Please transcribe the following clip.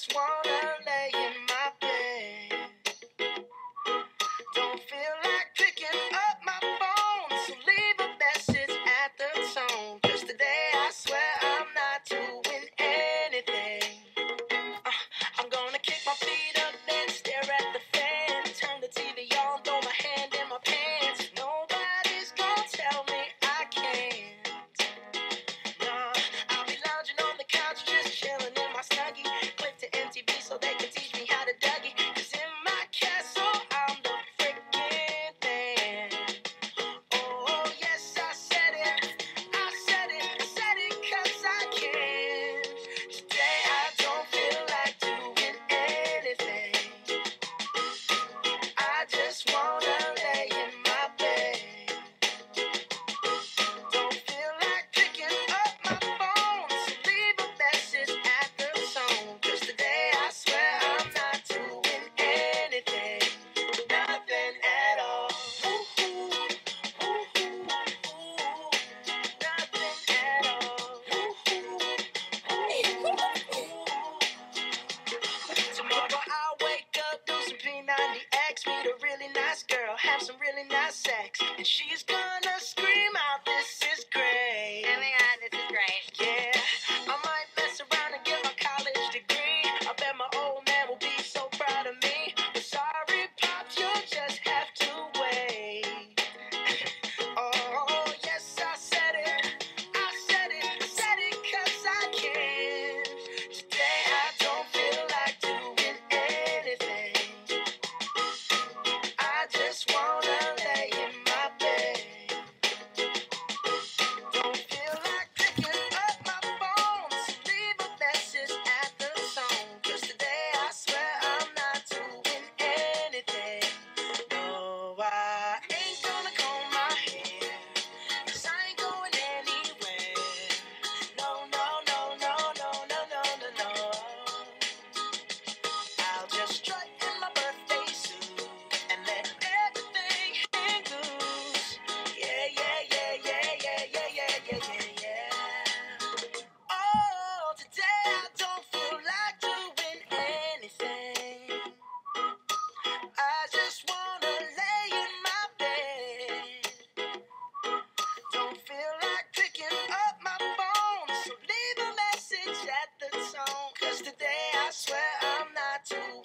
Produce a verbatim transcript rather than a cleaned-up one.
just wanna lay in my bed. Don't feel like picking up my phone, so leave a message at the tone. 'Cause today I swear I'm not doing anything. Uh, I'm gonna kick my feet up and stare at the fan. Turn the T V on, throw my hand in my pants. Nobody's gonna tell me I can't. Nah, I'll be lounging on the couch, just chilling in my snuggie. Click to M T V so they can teach me how to Dougie. 'Cause in my castle, I'm the freaking man. Oh, yes, I said it. I said it. I said it 'cause I can. Today I don't feel like doing anything. I just wanna lay in my bed. Don't feel like picking up my phone, so leave a message at the tone. 'Cause today I swear I'm not doing anything. Nothing at all. Ooh, ooh, ooh, ooh, ooh. Nothing at all. Ooh, ooh, ooh, ooh. Tomorrow I'll wake up, do some P ninety X, meet a really nice girl, have some really nice sex, and she's gonna scream out, "This is great." Oh my god, this is great. Yeah, I might mess around and get my college degree. I bet my old man will be so proud of me. But sorry, Pops, you'll just have to wait. Oh, yes, I said it. I said it. I said it 'cause I can. Today I don't feel like doing anything. I just wanna lay in my bed. Don't feel like picking up my phone, so leave a message at the tone. 'Cause today I swear I'm not doing anything. No, I ain't gonna comb my hair, 'cause I ain't going anywhere. No, no, no, no, no, no, no, no, no. I'll just strut in my birthday suit and let everything hang loose. Yeah, yeah, yeah, yeah, yeah, yeah, yeah, yeah, yeah, yeah. Oh, today I don't feel like doing anything. I just wanna lay in my bed. Don't feel like picking up my phone, so leave a message at the tone. 'Cause today I swear I'm not doing